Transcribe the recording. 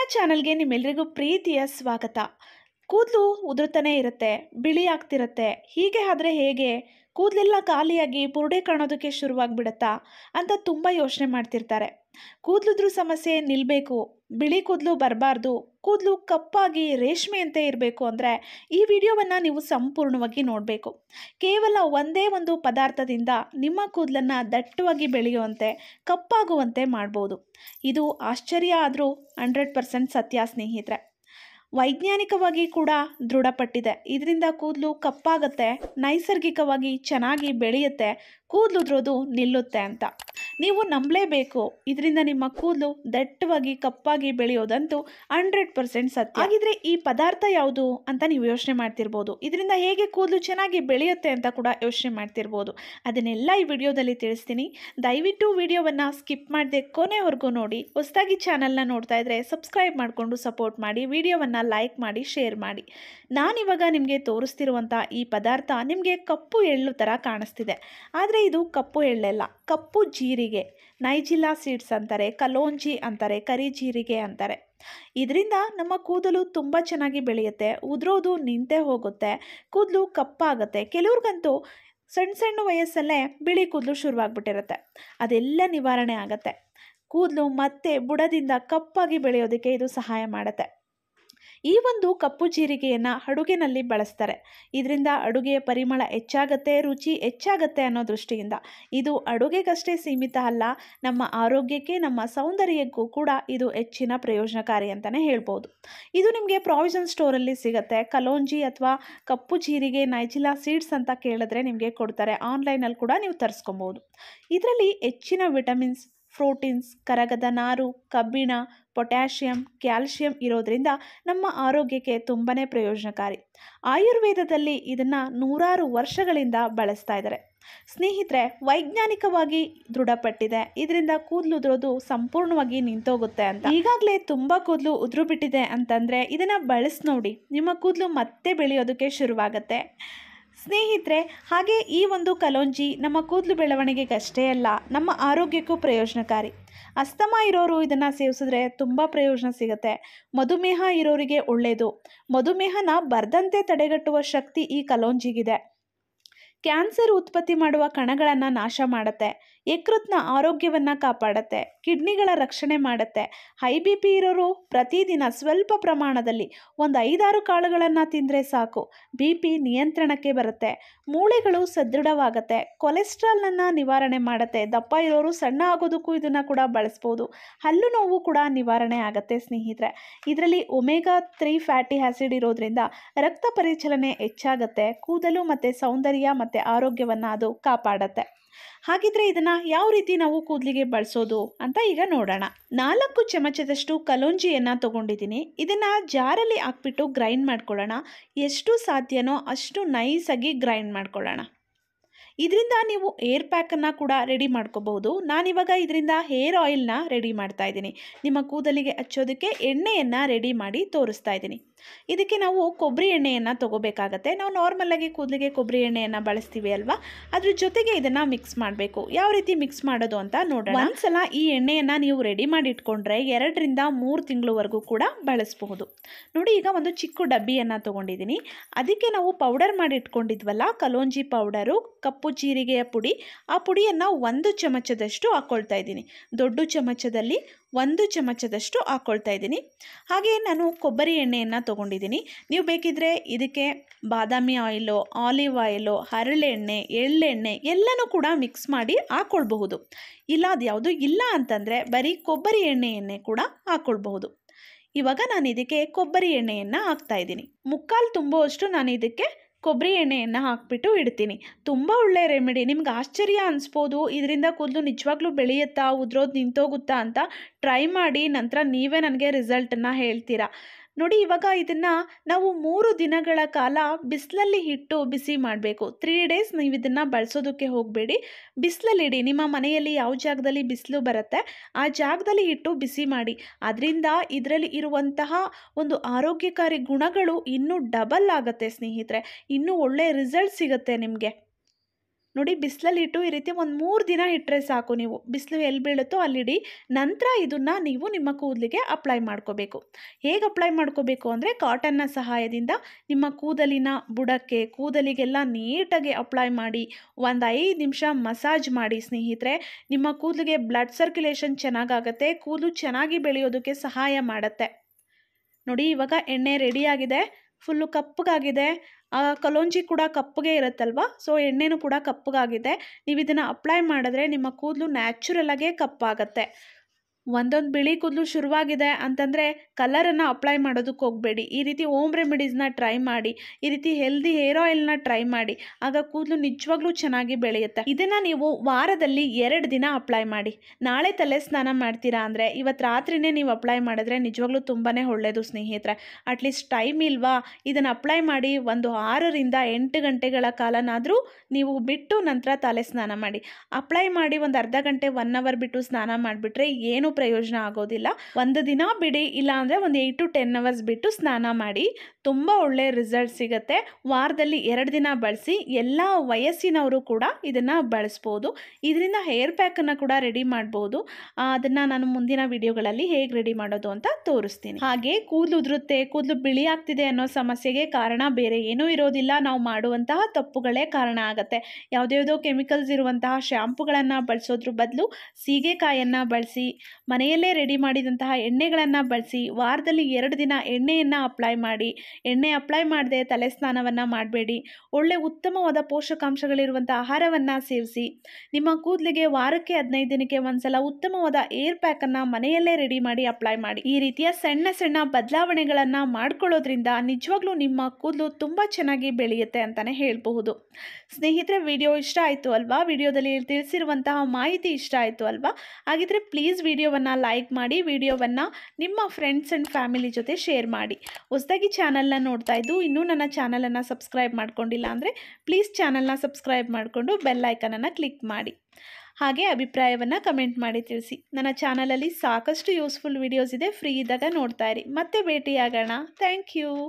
ನನ್ನ ಚಾನಲ್ಗೆ ನಿಮ್ಮೆಲ್ಲರಿಗೂ ಪ್ರೀತಿಯ ಸ್ವಾಗತ. ಕೂದಲು ಉದುರುತ್ತಾನೆ ಇರುತ್ತೆ, ಬಿಳಿ ಆಗ್ತಿರುತ್ತೆ. ಹೀಗೆ ಆದರೆ ಹೇಗೆ? ಕೂದಲೆಲ್ಲ ಖಾಲಿಯಾಗಿ ಬುರುಡೆ ಕಾಣೋದಕ್ಕೆ ಶುರುವಾಗ್ಬಿಡುತ್ತಾ ಅಂತ ತುಂಬ ಯೋಚನೆ ಮಾಡ್ತಿರ್ತಾರೆ. ಕೂದಲುದ್ರ ಸಮಸ್ಯೆ ನಿಲ್ಲಬೇಕು, ಬಿಳಿ ಕೂದಲು ಬರಬಾರ್ದು, ಕೂದಲು ಕಪ್ಪಾಗಿ ರೇಷ್ಮೆಯಂತೆ ಇರಬೇಕು ಅಂದರೆ ಈ ವಿಡಿಯೋವನ್ನು ನೀವು ಸಂಪೂರ್ಣವಾಗಿ ನೋಡಬೇಕು. ಕೇವಲ ಒಂದೇ ಒಂದು ಪದಾರ್ಥದಿಂದ ನಿಮ್ಮ ಕೂದಲನ್ನು ದಟ್ಟವಾಗಿ ಬೆಳೆಯುವಂತೆ, ಕಪ್ಪಾಗುವಂತೆ ಮಾಡ್ಬೋದು. ಇದು ಆಶ್ಚರ್ಯ ಆದರೂ 100% ಸತ್ಯ ಸ್ನೇಹಿತರೆ. ವೈಜ್ಞಾನಿಕವಾಗಿ ಕೂಡ ದೃಢಪಟ್ಟಿದೆ. ಇದರಿಂದ ಕೂದಲು ಕಪ್ಪಾಗುತ್ತೆ, ನೈಸರ್ಗಿಕವಾಗಿ ಚೆನ್ನಾಗಿ ಬೆಳೆಯುತ್ತೆ, ಕೂದಲು ಉದುರೋದು ನಿಲ್ಲುತ್ತೆ ಅಂತ. ನೀವು ನಂಬಲೇಬೇಕು, ಇದರಿಂದ ನಿಮ್ಮ ಕೂದಲು ದಟ್ಟವಾಗಿ ಕಪ್ಪಾಗಿ ಬೆಳೆಯೋದಂತೂ 100% ಸತ್ಯ. ಹಾಗಿದ್ರೆ ಈ ಪದಾರ್ಥ ಯಾವುದು ಅಂತ ನೀವು ಯೋಚನೆ ಮಾಡ್ತಿರ್ಬೋದು. ಇದರಿಂದ ಹೇಗೆ ಕೂದಲು ಚೆನ್ನಾಗಿ ಬೆಳೆಯುತ್ತೆ ಅಂತ ಕೂಡ ಯೋಚನೆ ಮಾಡ್ತಿರ್ಬೋದು. ಅದನ್ನೆಲ್ಲ ಈ ವಿಡಿಯೋದಲ್ಲಿ ತಿಳಿಸ್ತೀನಿ. ದಯವಿಟ್ಟು ವಿಡಿಯೋವನ್ನು ಸ್ಕಿಪ್ ಮಾಡದೆ ಕೊನೆವರೆಗೂ ನೋಡಿ. ಹೊಸದಾಗಿ ಚಾನಲ್ನ ನೋಡ್ತಾ ಇದ್ರೆ ಸಬ್ಸ್ಕ್ರೈಬ್ ಮಾಡಿಕೊಂಡು ಸಪೋರ್ಟ್ ಮಾಡಿ, ವಿಡಿಯೋವನ್ನು ಲೈಕ್ ಮಾಡಿ, ಶೇರ್ ಮಾಡಿ. ನಾನಿವಾಗ ನಿಮಗೆ ತೋರಿಸ್ತಿರುವಂಥ ಈ ಪದಾರ್ಥ ನಿಮಗೆ ಕಪ್ಪು ಎಳ್ಳು ಥರ ಕಾಣಿಸ್ತಿದೆ, ಆದರೆ ಇದು ಕಪ್ಪು ಎಳ್ಳೆಲ್ಲ, ಕಪ್ಪು ಜೀರಿಗೆ. ನೈಜಿಲಾ ಸೀಡ್ಸ್ ಅಂತಾರೆ, ಕಲೋಂಜಿ ಅಂತಾರೆ, ಕರಿ ಜೀರಿಗೆ ಅಂತಾರೆ. ಇದರಿಂದ ನಮ್ಮ ಕೂದಲು ತುಂಬ ಚೆನ್ನಾಗಿ ಬೆಳೆಯುತ್ತೆ, ಉದುರೋದು ನಿಂತೇ ಹೋಗುತ್ತೆ, ಕೂದಲು ಕಪ್ಪಾಗುತ್ತೆ. ಕೆಲವ್ರಿಗಂತೂ ಸಣ್ಣ ಸಣ್ಣ ವಯಸ್ಸಲ್ಲೇ ಬಿಳಿ ಕೂದಲು ಶುರುವಾಗ್ಬಿಟ್ಟಿರುತ್ತೆ. ಅದೆಲ್ಲ ನಿವಾರಣೆ ಆಗುತ್ತೆ. ಕೂದಲು ಮತ್ತೆ ಬುಡದಿಂದ ಕಪ್ಪಾಗಿ ಬೆಳೆಯೋದಕ್ಕೆ ಇದು ಸಹಾಯ ಮಾಡುತ್ತೆ. ಈ ಒಂದು ಕಪ್ಪು ಜೀರಿಗೆಯನ್ನು ಅಡುಗೆನಲ್ಲಿ ಬಳಸ್ತಾರೆ. ಇದರಿಂದ ಅಡುಗೆಯ ಪರಿಮಳ ಹೆಚ್ಚಾಗುತ್ತೆ, ರುಚಿ ಹೆಚ್ಚಾಗುತ್ತೆ ಅನ್ನೋ ದೃಷ್ಟಿಯಿಂದ. ಇದು ಅಡುಗೆಗಷ್ಟೇ ಸೀಮಿತ ಅಲ್ಲ, ನಮ್ಮ ಆರೋಗ್ಯಕ್ಕೆ, ನಮ್ಮ ಸೌಂದರ್ಯಕ್ಕೂ ಕೂಡ ಇದು ಹೆಚ್ಚಿನ ಪ್ರಯೋಜನಕಾರಿ ಅಂತಲೇ ಹೇಳ್ಬೋದು. ಇದು ನಿಮಗೆ ಪ್ರಾವಿಷನ್ ಸ್ಟೋರಲ್ಲಿ ಸಿಗುತ್ತೆ. ಕಲೋಂಜಿ ಅಥವಾ ಕಪ್ಪು ಜೀರಿಗೆ ನೈಜಿಲಾ ಸೀಡ್ಸ್ ಅಂತ ಕೇಳಿದ್ರೆ ನಿಮಗೆ ಕೊಡ್ತಾರೆ. ಆನ್ಲೈನಲ್ಲಿ ಕೂಡ ನೀವು ತರಿಸ್ಕೊಬೋದು. ಇದರಲ್ಲಿ ಹೆಚ್ಚಿನ ವಿಟಮಿನ್ಸ್, ಪ್ರೋಟೀನ್ಸ್, ಕರಗದ ನಾರು, ಕಬ್ಬಿಣ, ಪೊಟ್ಯಾಷಿಯಂ, ಕ್ಯಾಲ್ಶಿಯಂ ಇರೋದ್ರಿಂದ ನಮ್ಮ ಆರೋಗ್ಯಕ್ಕೆ ತುಂಬಾ ಪ್ರಯೋಜನಕಾರಿ. ಆಯುರ್ವೇದದಲ್ಲಿ ಇದನ್ನು ನೂರಾರು ವರ್ಷಗಳಿಂದ ಬಳಸ್ತಾ ಇದ್ದಾರೆ. ಸ್ನೇಹಿತರೆ, ವೈಜ್ಞಾನಿಕವಾಗಿ ದೃಢಪಟ್ಟಿದೆ. ಇದರಿಂದ ಕೂದಲು ಉದುರೋದು ಸಂಪೂರ್ಣವಾಗಿ ನಿಂತೋಗುತ್ತೆ ಅಂತ. ಈಗಾಗಲೇ ತುಂಬ ಕೂದಲು ಉದುರು ಬಿಟ್ಟಿದೆ ಅಂತಂದರೆ ಇದನ್ನು ಬಳಸಿ ನೋಡಿ, ನಿಮ್ಮ ಕೂದಲು ಮತ್ತೆ ಬೆಳೆಯೋದಕ್ಕೆ ಶುರುವಾಗುತ್ತೆ. ಸ್ನೇಹಿತರೆ, ಹಾಗೆ ಈ ಒಂದು ಕಲೋಂಜಿ ನಮ್ಮ ಕೂದಲು ಬೆಳವಣಿಗೆಗಷ್ಟೇ ಅಲ್ಲ, ನಮ್ಮ ಆರೋಗ್ಯಕ್ಕೂ ಪ್ರಯೋಜನಕಾರಿ. ಅಸ್ತಮಾ ಇರೋರು ಇದನ್ನು ಸೇವಿಸಿದ್ರೆ ತುಂಬ ಪ್ರಯೋಜನ ಸಿಗುತ್ತೆ. ಮಧುಮೇಹ ಇರೋರಿಗೆ ಒಳ್ಳೆಯದು. ಮಧುಮೇಹನ ಬರದಂತೆ ತಡೆಗಟ್ಟುವ ಶಕ್ತಿ ಈ ಕಲೋಂಜಿಗಿದೆ. ಕ್ಯಾನ್ಸರ್ ಉತ್ಪತ್ತಿ ಮಾಡುವ ಕಣಗಳನ್ನು ನಾಶ ಮಾಡುತ್ತೆ, ಯಕೃತ್ನ ಆರೋಗ್ಯವನ್ನು ಕಾಪಾಡುತ್ತೆ, ಕಿಡ್ನಿಗಳ ರಕ್ಷಣೆ ಮಾಡುತ್ತೆ. ಹೈ ಬಿ ಪಿ ಇರೋರು ಪ್ರತಿದಿನ ಸ್ವಲ್ಪ ಪ್ರಮಾಣದಲ್ಲಿ ಒಂದು 5-6 ಕಾಳುಗಳನ್ನು ತಿಂದರೆ ಸಾಕು, ಬಿ ಪಿ ನಿಯಂತ್ರಣಕ್ಕೆ ಬರುತ್ತೆ. ಮೂಳೆಗಳು ಸದೃಢವಾಗುತ್ತೆ, ಕೊಲೆಸ್ಟ್ರಾಲ್ನನ್ನು ನಿವಾರಣೆ ಮಾಡುತ್ತೆ. ದಪ್ಪ ಇರೋರು ಸಣ್ಣ ಆಗೋದಕ್ಕೂ ಇದನ್ನು ಕೂಡ ಬಳಸ್ಬೋದು. ಹಲ್ಲು ನೋವು ಕೂಡ ನಿವಾರಣೆ ಆಗುತ್ತೆ ಸ್ನೇಹಿತರೆ. ಇದರಲ್ಲಿ ಒಮೆಗಾ 3 ಫ್ಯಾಟಿ ಆ್ಯಸಿಡ್ ಇರೋದ್ರಿಂದ ರಕ್ತ ಪರಿಚಲನೆ ಹೆಚ್ಚಾಗುತ್ತೆ, ಕೂದಲು ಮತ್ತು ಸೌಂದರ್ಯ ಮತ್ತು ಆರೋಗ್ಯವನ್ನು ಅದು ಕಾಪಾಡುತ್ತೆ. ಹಾಗಿದ್ರೆ ಇದನ್ನು ಯಾವ ರೀತಿ ನಾವು ಕೂದಲಿಗೆ ಬಳಸೋದು ಅಂತ ಈಗ ನೋಡೋಣ. 4 ಚಮಚದಷ್ಟು ಕಲೋಂಜಿಯನ್ನು ತೊಗೊಂಡಿದ್ದೀನಿ. ಇದನ್ನು ಜಾರಲ್ಲಿ ಹಾಕ್ಬಿಟ್ಟು ಗ್ರೈಂಡ್ ಮಾಡ್ಕೊಳ್ಳೋಣ. ಎಷ್ಟು ಸಾಧ್ಯನೋ ಅಷ್ಟು ನೈಸಾಗಿ ಗ್ರೈಂಡ್ ಮಾಡ್ಕೊಳ್ಳೋಣ. ಇದರಿಂದ ನೀವು ಏರ್ ಪ್ಯಾಕನ್ನು ಕೂಡ ರೆಡಿ ಮಾಡ್ಕೋಬಹುದು. ನಾನಿವಾಗ ಇದರಿಂದ ಹೇರ್ ಆಯಿಲ್ನ ರೆಡಿ ಮಾಡ್ತಾ ಇದ್ದೀನಿ. ನಿಮ್ಮ ಕೂದಲಿಗೆ ಹಚ್ಚೋದಕ್ಕೆ ಎಣ್ಣೆಯನ್ನು ರೆಡಿ ಮಾಡಿ ತೋರಿಸ್ತಾ ಇದ್ದೀನಿ. ಇದಕ್ಕೆ ನಾವು ಕೊಬ್ಬರಿ ಎಣ್ಣೆಯನ್ನು ತೊಗೋಬೇಕಾಗತ್ತೆ. ನಾವು ನಾರ್ಮಲಾಗಿ ಕೂದಲಿಗೆ ಕೊಬ್ಬರಿ ಎಣ್ಣೆಯನ್ನು ಬಳಸ್ತೀವಿ ಅಲ್ವಾ, ಅದ್ರ ಜೊತೆಗೆ ಇದನ್ನು ಮಿಕ್ಸ್ ಮಾಡಬೇಕು. ಯಾವ ರೀತಿ ಮಿಕ್ಸ್ ಮಾಡೋದು ಅಂತ ನೋಡೋಣ. ಒಂದ್ಸಲ ಈ ಎಣ್ಣೆಯನ್ನು ನೀವು ರೆಡಿ ಮಾಡಿ ಇಟ್ಕೊಂಡ್ರೆ 2-3 ತಿಂಗಳವರೆಗೂ ಕೂಡ ಬಳಸಬಹುದು. ನೋಡಿ, ಈಗ ಒಂದು ಚಿಕ್ಕ ಡಬ್ಬಿಯನ್ನು ತೊಗೊಂಡಿದ್ದೀನಿ. ಅದಕ್ಕೆ ನಾವು ಪೌಡರ್ ಮಾಡಿ ಇಟ್ಕೊಂಡಿದ್ವಲ್ಲ, ಕಲೋಂಜಿ ಪೌಡರು, ಕಪ್ಪು ಜೀರಿಗೆಯ ಪುಡಿ, ಆ ಪುಡಿಯನ್ನು 1 ಚಮಚದಷ್ಟು ಹಾಕ್ಕೊಳ್ತಾ ಇದ್ದೀನಿ. ದೊಡ್ಡ ಚಮಚದಲ್ಲಿ 1 ಚಮಚದಷ್ಟು ಹಾಕ್ಕೊಳ್ತಾ ಇದ್ದೀನಿ. ಹಾಗೆ ನಾನು ಕೊಬ್ಬರಿ ಎಣ್ಣೆಯನ್ನು ತೊಗೊಂಡಿದ್ದೀನಿ. ನೀವು ಬೇಕಿದ್ರೆ ಇದಕ್ಕೆ ಬಾದಾಮಿ ಆಯಿಲು, ಆಲಿವ್ ಆಯಿಲು, ಹರಳೆಣ್ಣೆ, ಎಳ್ಳೆಣ್ಣೆ ಎಲ್ಲನೂ ಕೂಡ ಮಿಕ್ಸ್ ಮಾಡಿ ಹಾಕ್ಕೊಳ್ಬಹುದು. ಇಲ್ಲ ಅದು ಯಾವುದು ಇಲ್ಲ ಅಂತಂದರೆ ಬರೀ ಕೊಬ್ಬರಿ ಎಣ್ಣೆಯನ್ನೇ ಕೂಡ ಹಾಕ್ಕೊಳ್ಬಹುದು. ಇವಾಗ ನಾನು ಇದಕ್ಕೆ ಕೊಬ್ಬರಿ ಎಣ್ಣೆಯನ್ನು ಹಾಕ್ತಾ ಇದ್ದೀನಿ. 3/4 ತುಂಬುವಷ್ಟು ನಾನು ಇದಕ್ಕೆ ಕೊಬ್ಬರಿ ಎಣ್ಣೆಯನ್ನು ಹಾಕ್ಬಿಟ್ಟು ಇಡ್ತೀನಿ. ತುಂಬ ಒಳ್ಳೆಯ ರೆಮಿಡಿ. ನಿಮ್ಗೆ ಆಶ್ಚರ್ಯ ಅನಿಸ್ಬೋದು, ಇದರಿಂದ ಕೂದಲು ನಿಜವಾಗ್ಲೂ ಬೆಳೆಯುತ್ತಾ, ಉದುರೋದು ನಿಂತೋಗುತ್ತಾ ಅಂತ. ಟ್ರೈ ಮಾಡಿ, ನಂತರ ನೀವೇ ನನಗೆ ರಿಸಲ್ಟನ್ನು ಹೇಳ್ತೀರಾ. ನೋಡಿ, ಇವಾಗ ಇದನ್ನು ನಾವು 3 ದಿನಗಳ ಕಾಲ ಬಿಸಿಲಲ್ಲಿ ಇಟ್ಟು ಬಿಸಿ ಮಾಡಬೇಕು. 3 ಡೇಸ್ ನೀವು ಇದನ್ನು ಬಳಸೋದಕ್ಕೆ ಹೋಗಬೇಡಿ, ಬಿಸಿಲಲ್ಲಿಡಿ. ನಿಮ್ಮ ಮನೆಯಲ್ಲಿ ಯಾವ ಜಾಗದಲ್ಲಿ ಬಿಸಿಲು ಬರುತ್ತೆ ಆ ಜಾಗದಲ್ಲಿ ಇಟ್ಟು ಬಿಸಿ ಮಾಡಿ. ಅದರಿಂದ ಇದರಲ್ಲಿ ಇರುವಂತಹ ಒಂದು ಆರೋಗ್ಯಕಾರಿ ಗುಣಗಳು ಇನ್ನೂ ಡಬಲ್ ಆಗುತ್ತೆ ಸ್ನೇಹಿತರೆ. ಇನ್ನೂ ಒಳ್ಳೆಯ ರಿಸಲ್ಟ್ ಸಿಗುತ್ತೆ ನಿಮಗೆ. ನೋಡಿ ಬಿಸಿಲಲ್ಲಿಟ್ಟು ಈ ರೀತಿ ಒಂದು 3 ದಿನ ಇಟ್ಟರೆ ಸಾಕು. ನೀವು ಬಿಸಿಲು ಎಲ್ಲಿ ಬೀಳುತ್ತೋ ಅಲ್ಲಿಡಿ. ನಂತರ ಇದನ್ನು ನೀವು ನಿಮ್ಮ ಕೂದಲಿಗೆ ಅಪ್ಲೈ ಮಾಡ್ಕೋಬೇಕು. ಹೇಗೆ ಅಪ್ಲೈ ಮಾಡ್ಕೋಬೇಕು ಅಂದರೆ ಕಾಟನ್ನ ಸಹಾಯದಿಂದ ನಿಮ್ಮ ಕೂದಲಿನ ಬುಡಕ್ಕೆ ಕೂದಲಿಗೆಲ್ಲ ನೀಟಾಗಿ ಅಪ್ಲೈ ಮಾಡಿ ಒಂದು 5 ನಿಮಿಷ ಮಸಾಜ್ ಮಾಡಿ ಸ್ನೇಹಿತರೆ. ನಿಮ್ಮ ಕೂದಲಿಗೆ ಬ್ಲಡ್ ಸರ್ಕ್ಯುಲೇಷನ್ ಚೆನ್ನಾಗಾಗುತ್ತೆ, ಕೂದಲು ಚೆನ್ನಾಗಿ ಬೆಳೆಯೋದಕ್ಕೆ ಸಹಾಯ ಮಾಡುತ್ತೆ. ನೋಡಿ ಇವಾಗ ಎಣ್ಣೆ ರೆಡಿಯಾಗಿದೆ, ಫುಲ್ಲು ಕಪ್ಪಗಾಗಿದೆ. ಕಲೋಂಜಿ ಕೂಡ ಕಪ್ಪಗೆ ಇರುತ್ತಲ್ವ, ಸೊ ಎಣ್ಣೆನೂ ಕೂಡ ಕಪ್ಪಗಾಗಿದೆ. ನೀವು ಇದನ್ನು ಅಪ್ಲೈ ಮಾಡಿದ್ರೆ ನಿಮ್ಮ ಕೂದಲು ನ್ಯಾಚುರಲಾಗೇ ಕಪ್ಪಾಗತ್ತೆ. ಒಂದೊಂದು ಬಿಳಿ ಕೂದಲು ಶುರುವಾಗಿದೆ ಅಂತಂದರೆ ಕಲರನ್ನು ಅಪ್ಲೈ ಮಾಡೋದಕ್ಕೆ ಹೋಗಬೇಡಿ. ಈ ರೀತಿ ಹೋಮ್ ರೆಮಿಡೀಸ್ನ ಟ್ರೈ ಮಾಡಿ, ಈ ರೀತಿ ಹೆಲ್ದಿ ಹೇರ್ ಆಯಿಲ್ನ ಟ್ರೈ ಮಾಡಿ, ಆಗ ಕೂದಲು ನಿಜವಾಗ್ಲೂ ಚೆನ್ನಾಗಿ ಬೆಳೆಯುತ್ತೆ. ಇದನ್ನು ನೀವು ವಾರದಲ್ಲಿ 2 ದಿನ ಅಪ್ಲೈ ಮಾಡಿ. ನಾಳೆ ತಲೆ ಸ್ನಾನ ಮಾಡ್ತೀರಾ ಅಂದರೆ ಇವತ್ತು ರಾತ್ರಿನೇ ನೀವು ಅಪ್ಲೈ ಮಾಡಿದ್ರೆ ನಿಜವಾಗ್ಲೂ ತುಂಬಾ ಒಳ್ಳೆಯದು ಸ್ನೇಹಿತರೆ. ಅಟ್ಲೀಸ್ಟ್ ಟೈಮ್ ಇಲ್ವಾ, ಇದನ್ನು ಅಪ್ಲೈ ಮಾಡಿ ಒಂದು 6ರಿಂದ 8 ಗಂಟೆಗಳ ಕಾಲನಾದರೂ ನೀವು ಬಿಟ್ಟು ನಂತರ ತಲೆ ಸ್ನಾನ ಮಾಡಿ. ಅಪ್ಲೈ ಮಾಡಿ ಒಂದು ಅರ್ಧ ಗಂಟೆ 1 ಅವರ್ ಬಿಟ್ಟು ಸ್ನಾನ ಮಾಡಿಬಿಟ್ರೆ ಏನು ಪ್ರಯೋಜನ ಆಗೋದಿಲ್ಲ. ಒಂದು ದಿನ ಬಿಡಿ, ಇಲ್ಲಾಂದರೆ ಒಂದು 8 to 10 ಅವರ್ಸ್ ಬಿಟ್ಟು ಸ್ನಾನ ಮಾಡಿ, ತುಂಬ ಒಳ್ಳೆಯ ರಿಸಲ್ಟ್ ಸಿಗುತ್ತೆ. ವಾರದಲ್ಲಿ 2 ದಿನ ಬಳಸಿ. ಎಲ್ಲ ವಯಸ್ಸಿನವರು ಕೂಡ ಇದನ್ನು ಬಳಸ್ಬೋದು. ಇದರಿಂದ ಹೇರ್ ಪ್ಯಾಕನ್ನು ಕೂಡ ರೆಡಿ ಮಾಡ್ಬೋದು. ಅದನ್ನು ನಾನು ಮುಂದಿನ ವಿಡಿಯೋಗಳಲ್ಲಿ ಹೇಗೆ ರೆಡಿ ಮಾಡೋದು ಅಂತ ತೋರಿಸ್ತೀನಿ. ಹಾಗೆ ಕೂದಲು ಉದುರುತ್ತೆ, ಕೂದಲು ಬಿಳಿ ಆಗ್ತಿದೆ ಅನ್ನೋ ಸಮಸ್ಯೆಗೆ ಕಾರಣ ಬೇರೆ ಏನೂ ಇರೋದಿಲ್ಲ, ನಾವು ಮಾಡುವಂತಹ ತಪ್ಪುಗಳೇ ಕಾರಣ ಆಗುತ್ತೆ. ಯಾವುದ್ಯಾವುದೋ ಕೆಮಿಕಲ್ಸ್ ಇರುವಂತಹ ಶ್ಯಾಂಪುಗಳನ್ನು ಬಳಸೋದ್ರ ಬದಲು ಸೀಗೆಕಾಯನ್ನು ಬಳಸಿ, ಮನೆಯಲ್ಲೇ ರೆಡಿ ಮಾಡಿದಂತಹ ಎಣ್ಣೆಗಳನ್ನು ಬಳಸಿ, ವಾರದಲ್ಲಿ 2 ದಿನ ಎಣ್ಣೆಯನ್ನು ಅಪ್ಲೈ ಮಾಡಿ. ಎಣ್ಣೆ ಅಪ್ಲೈ ಮಾಡದೆ ತಲೆ ಸ್ನಾನವನ್ನು ಮಾಡಬೇಡಿ. ಒಳ್ಳೆ ಉತ್ತಮವಾದ ಪೋಷಕಾಂಶಗಳಿರುವಂಥ ಆಹಾರವನ್ನು ಸೇವಿಸಿ. ನಿಮ್ಮ ಕೂದಲಿಗೆ ವಾರಕ್ಕೆ 15 ದಿನಕ್ಕೆ ಒಂದ್ಸಲ ಉತ್ತಮವಾದ ಏರ್ ಪ್ಯಾಕನ್ನು ಮನೆಯಲ್ಲೇ ರೆಡಿ ಮಾಡಿ ಅಪ್ಲೈ ಮಾಡಿ. ಈ ರೀತಿಯ ಸಣ್ಣ ಸಣ್ಣ ಬದಲಾವಣೆಗಳನ್ನು ಮಾಡ್ಕೊಳ್ಳೋದ್ರಿಂದ ನಿಜವಾಗ್ಲೂ ನಿಮ್ಮ ಕೂದಲು ತುಂಬ ಚೆನ್ನಾಗಿ ಬೆಳೆಯುತ್ತೆ ಅಂತಲೇ ಹೇಳಬಹುದು. ಸ್ನೇಹಿತರೆ, ವಿಡಿಯೋ ಇಷ್ಟ ಆಯಿತು ಅಲ್ವಾ? ವಿಡಿಯೋದಲ್ಲಿ ತಿಳಿಸಿರುವಂತಹ ಮಾಹಿತಿ ಇಷ್ಟ ಆಯಿತು ಅಲ್ವಾ? ಹಾಗಿದ್ರೆ ಪ್ಲೀಸ್ ವಿಡಿಯೋವನ್ನು ಲೈಕ್ ಮಾಡಿ, ವಿಡಿಯೋವನ್ನು ನಿಮ್ಮ ಫ್ರೆಂಡ್ಸ್ ಆ್ಯಂಡ್ ಫ್ಯಾಮಿಲಿ ಜೊತೆ ಶೇರ್ ಮಾಡಿ. ಹೊಸದಾಗಿ ಚಾನಲ್ನ ನೋಡ್ತಾ ಇದ್ದು ಇನ್ನೂ ನನ್ನ ಚಾನಲನ್ನು ಸಬ್ಸ್ಕ್ರೈಬ್ ಮಾಡ್ಕೊಂಡಿಲ್ಲ ಅಂದರೆ ಪ್ಲೀಸ್ ಚಾನಲ್ನ ಸಬ್ಸ್ಕ್ರೈಬ್ ಮಾಡಿಕೊಂಡು ಬೆಲ್ ಐಕನನ್ನು ಕ್ಲಿಕ್ ಮಾಡಿ. ಹಾಗೆ ಅಭಿಪ್ರಾಯವನ್ನು ಕಮೆಂಟ್ ಮಾಡಿ ತಿಳಿಸಿ. ನನ್ನ ಚಾನಲಲ್ಲಿ ಸಾಕಷ್ಟು ಯೂಸ್ಫುಲ್ ವಿಡಿಯೋಸ್ ಇದೆ, ಫ್ರೀ ಇದ್ದಾಗ ನೋಡ್ತಾ ಇರಿ. ಮತ್ತೆ ಭೇಟಿಯಾಗೋಣ. Thank you.